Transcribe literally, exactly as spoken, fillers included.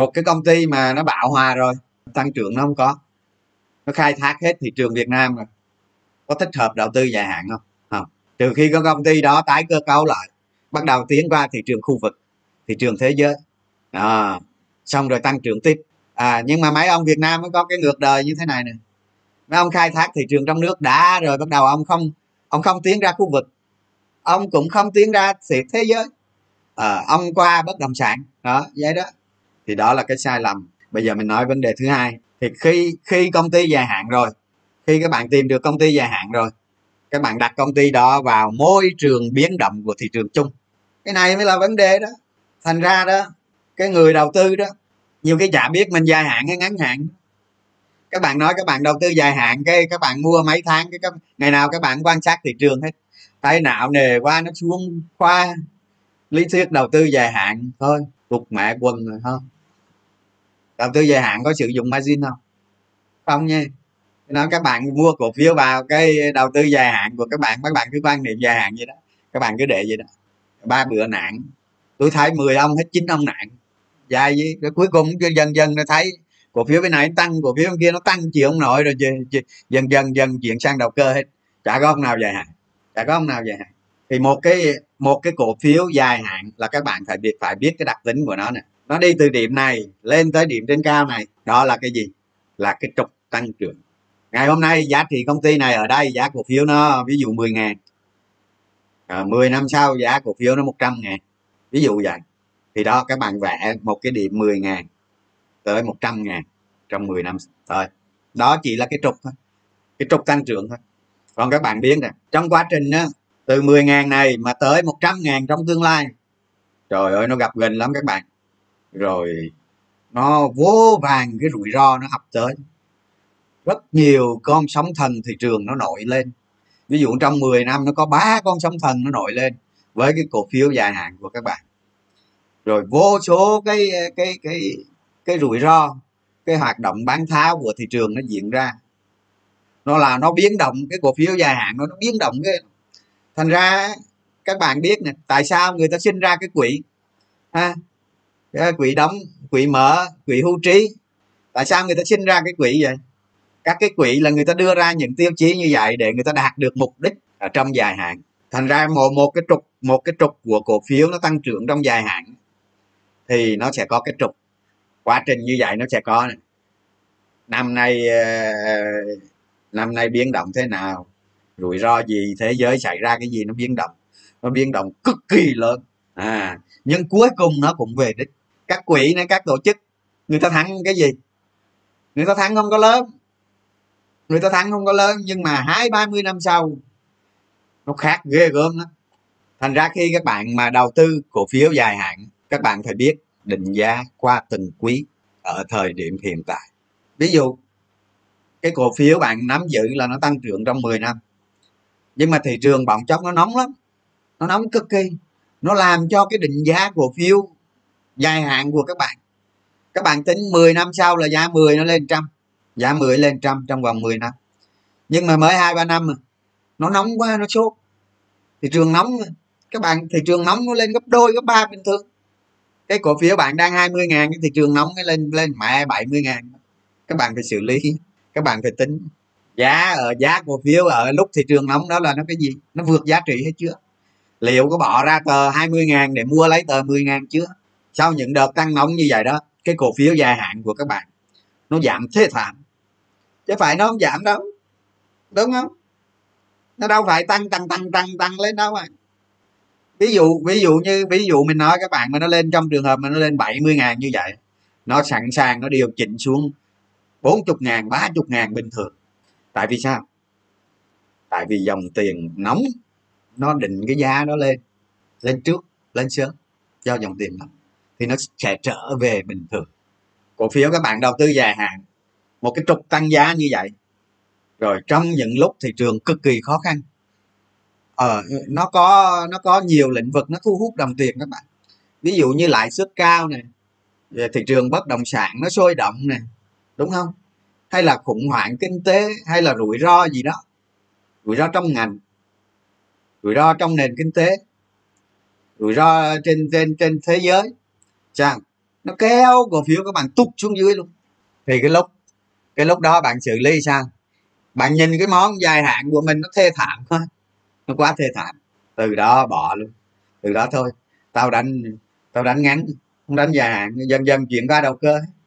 một cái công ty mà nó bão hòa rồi, tăng trưởng nó không có, nó khai thác hết thị trường Việt Nam rồi, có thích hợp đầu tư dài hạn không? Không, trừ khi có công ty đó tái cơ cấu lại, bắt đầu tiến qua thị trường khu vực, thị trường thế giới, à, xong rồi tăng trưởng tiếp. À, nhưng mà mấy ông Việt Nam mới có cái ngược đời như thế này nè, mấy ông khai thác thị trường trong nước đã rồi, bắt đầu ông không ông không tiến ra khu vực, ông cũng không tiến ra thế giới, à, ông qua bất động sản đó, vậy đó. Thì đó là cái sai lầm. Bây giờ mình nói vấn đề thứ hai, thì khi khi công ty dài hạn rồi, khi các bạn tìm được công ty dài hạn rồi, các bạn đặt công ty đó vào môi trường biến động của thị trường chung, cái này mới là vấn đề đó. Thành ra đó, cái người đầu tư đó nhiều cái chả biết mình dài hạn hay ngắn hạn. Các bạn nói các bạn đầu tư dài hạn, cái các bạn mua mấy tháng, cái các, ngày nào các bạn quan sát thị trường hết, thấy não nề qua nó xuống khoa lý thuyết đầu tư dài hạn thôi, cục mẹ quần rồi không. Đầu tư dài hạn có sử dụng margin không? Không nha. Nói các bạn mua cổ phiếu vào cái đầu tư dài hạn của các bạn, các bạn cứ quan niệm dài hạn vậy đó, các bạn cứ để vậy đó, ba bữa nạn, tôi thấy mười ông hết chín ông nạn dài gì, rồi cuối cùng dần dần nó thấy cổ phiếu bên này tăng, cổ phiếu bên kia nó tăng chịu không nổi rồi, dần dần dần chuyển sang đầu cơ hết, chả có ông nào dài hạn, chả có ông nào dài hạn. Thì một cái một cái cổ phiếu dài hạn là các bạn phải biết phải biết cái đặc tính của nó nè, nó đi từ điểm này lên tới điểm trên cao này, đó là cái gì? Là cái trục tăng trưởng. Ngày hôm nay giá trị công ty này ở đây, giá cổ phiếu nó ví dụ mười ngàn, à, mười năm sau giá cổ phiếu nó một trăm ngàn, ví dụ vậy. Thì đó, các bạn vẽ một cái điểm mười ngàn tới một trăm ngàn trong mười năm thôi, đó chỉ là cái trục thôi, cái trục tăng trưởng thôi. Còn các bạn biết nè, trong quá trình đó, từ mười ngàn này mà tới một trăm ngàn trong tương lai, trời ơi nó gặp gần lắm các bạn, rồi nó vô vàng cái rủi ro nó ập tới, rất nhiều con sóng thần thị trường nó nổi lên. Ví dụ trong mười năm nó có ba con sóng thần nó nổi lên với cái cổ phiếu dài hạn của các bạn, rồi vô số cái cái cái cái rủi ro, cái hoạt động bán tháo của thị trường nó diễn ra, nó là nó biến động cái cổ phiếu dài hạn, nó, nó biến động cái. Thành ra các bạn biết nè, tại sao người ta sinh ra cái quỹ ha, cái quỹ đóng, quỹ mở, quỹ hưu trí, tại sao người ta sinh ra cái quỹ vậy? Các cái quỹ là người ta đưa ra những tiêu chí như vậy để người ta đạt được mục đích ở trong dài hạn. Thành ra một một cái trục một cái trục của cổ phiếu nó tăng trưởng trong dài hạn thì nó sẽ có cái trục, quá trình như vậy nó sẽ có này. Năm nay năm nay biến động thế nào, rủi ro gì, thế giới xảy ra cái gì, nó biến động, nó biến động cực kỳ lớn, à nhưng cuối cùng nó cũng về đích. Các quỹ này, các tổ chức, người ta thắng cái gì? Người ta thắng không có lớn, người ta thắng không có lớn, nhưng mà hai ba mươi năm sau nó khác ghê gớm lắm. Thành ra khi các bạn mà đầu tư cổ phiếu dài hạn, các bạn phải biết định giá qua từng quý ở thời điểm hiện tại. Ví dụ cái cổ phiếu bạn nắm giữ là nó tăng trưởng trong mười năm, nhưng mà thị trường bỗng chốc nó nóng lắm, nó nóng cực kỳ, nó làm cho cái định giá cổ phiếu dài hạn của các bạn, các bạn tính mười năm sau là giá mười nó lên trăm, giá mười lên trăm trong vòng mười năm, nhưng mà mới hai ba năm mà nó nóng quá, nó sốt, thị trường nóng các bạn, thị trường nóng nó lên gấp đôi gấp ba bình thường. Cái cổ phiếu bạn đang hai mươi ngàn, cái thị trường nóng cái lên lên mẹ bảy mươi ngàn, các bạn phải xử lý, các bạn phải tính giá ở giá cổ phiếu ở lúc thị trường nóng đó là nó cái gì, nó vượt giá trị hay chưa, liệu có bỏ ra tờ hai mươi ngàn để mua lấy tờ mười ngàn chưa. Sau những đợt tăng nóng như vậy đó, cái cổ phiếu dài hạn của các bạn nó giảm thế thảm, chứ phải nó không giảm đâu, đúng không? Nó đâu phải tăng tăng tăng tăng tăng lên đâu à. Ví dụ ví dụ như ví dụ mình nói các bạn mà nó lên, trong trường hợp mà nó lên bảy mươi ngàn như vậy, nó sẵn sàng nó điều chỉnh xuống bốn mươi ngàn, ba mươi ngàn bình thường. Tại vì sao? Tại vì dòng tiền nóng nó định cái giá đó lên, lên trước, lên sớm, do dòng tiền nóng thì nó sẽ trở về bình thường. Cổ phiếu các bạn đầu tư dài hạn, một cái trục tăng giá như vậy, rồi trong những lúc thị trường cực kỳ khó khăn, ờ, nó có nó có nhiều lĩnh vực nó thu hút đồng tiền các bạn. Ví dụ như lãi suất cao này, thị trường bất động sản nó sôi động này, đúng không? Hay là khủng hoảng kinh tế, hay là rủi ro gì đó, rủi ro trong ngành, rủi ro trong nền kinh tế, rủi ro trên trên trên thế giới, sao nó kéo cổ phiếu các bạn tụt xuống dưới luôn. Thì cái lúc cái lúc đó bạn xử lý sao? Bạn nhìn cái món dài hạn của mình nó thê thảm quá, nó quá thê thảm, từ đó bỏ luôn. Từ đó thôi, tao đánh tao đánh ngắn, không đánh dài hạn, dần dần chuyển qua đầu cơ.